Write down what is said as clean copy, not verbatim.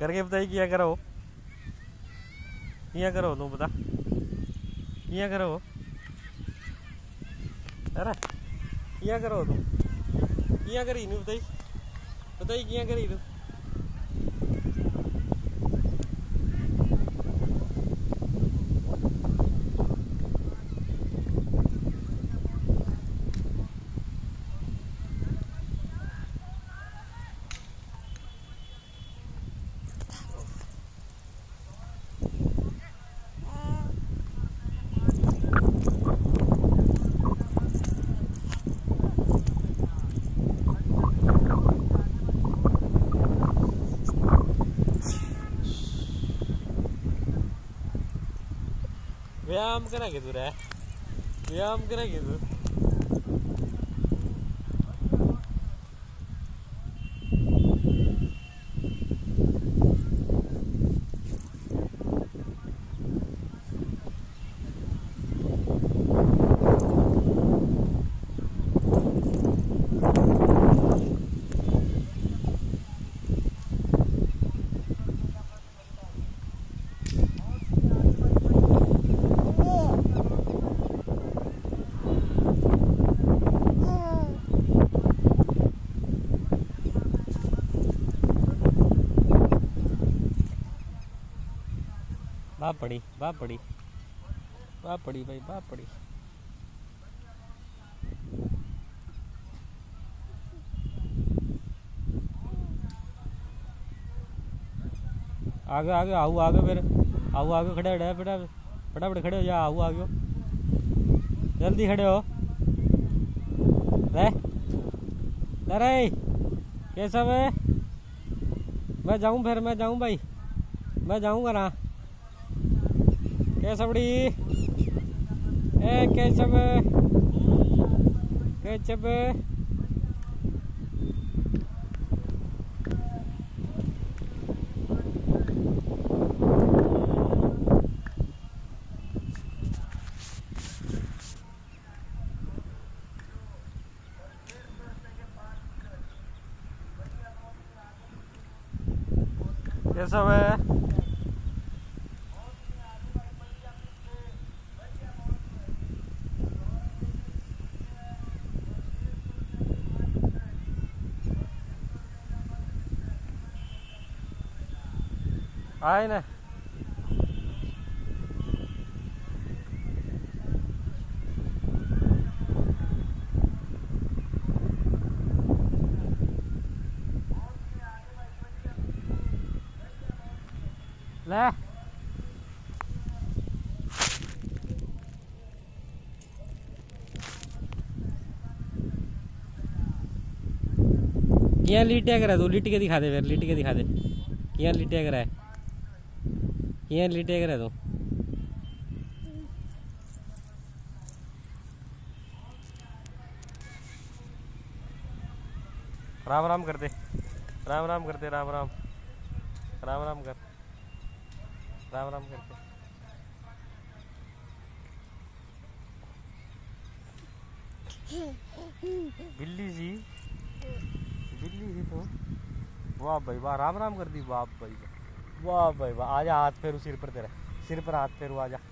करके बताई किया करो तू बता किया करो अरे किया करो तू किया करी नहीं बताई किया करी तू व्यायाम करा के तू व्यायाम करा के तू बाप पड़ी भाई बाप पड़ी आगे आगे आओ आगे फिर आओ आगे खड़े हो फटाफट खड़े हो जा आओ आगे जल्दी खड़े हो अरे कैसा मैं जाऊं फिर मैं जाऊं भाई मैं जाऊंगा ना कैसा बड़ी कैचब कैसा है आए ना ले किया लीटिया करा तू लिट के दिखा दे फिर लिट के दिखा दे किया लीटिया करा है किया लीटिया करा तू राम राम कर दे राम राम करते राम राम राम राम कर राम राम करते बिल्ली जी तो वाह भाई वाह राम राम कर दी वाह भाई वाह आजा हाथ फेरू सिर पर तेरे सिर पर हाथ फेरू आजा